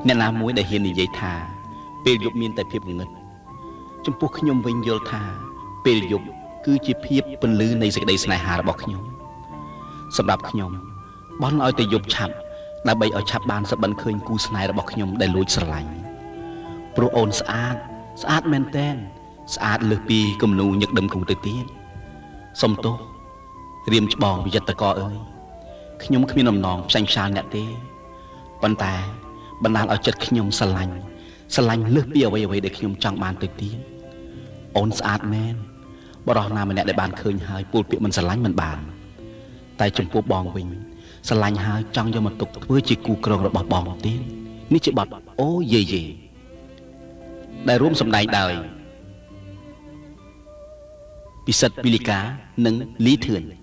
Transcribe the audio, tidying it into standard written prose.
អ្នកណាមួយដែលហ៊ាននិយាយថាពេលយប់មានតែភាពងងឹតចំពោះខ្ញុំវិញយល់ថាពេលយប់គឺជាភាពពន្លឺនៃសេចក្តីស្នេហារបស់ខ្ញុំសម្រាប់ខ្ញុំបន់ឲ្យតែយប់ឆាប់ដើម្បីឲ្យឆាប់បានសប្តិឃើញគូស្នេហ៍របស់ខ្ញុំដែលលួចស្រឡាញ់ព្រោះអូនស្អាតមែនតែនស្អាតលើសពីគំនូញឹកដឹមគ្រូទៅទៀតសុំទោសរៀមច្បងវិយតកអើយខ្ញុំគ្មានអំណងផ្សាញ់ផ្សាលអ្នកទេប៉ុន្តែបណ្ដាលឲ្យចិត្តខ្ញុំស្រឡាញ់លើសពីអ្វីដែលខ្ញុំចង់បានទៅទៀតអូនស្អាតមែនបរោះណាម្នាក់ដែលបានឃើញហើយពោលពាក្យមិនស្រឡាញ់មិនបានតែចំពោះបងវិញស្រឡាញ់ហើយចង់យកមកទុកធ្វើជាគូក្រងរបស់បងទៀតនេះជាបទអូយេយេដែលរួមសម្ដែងដោយពិសិដ្ឋពីលីកានិងលីធឿន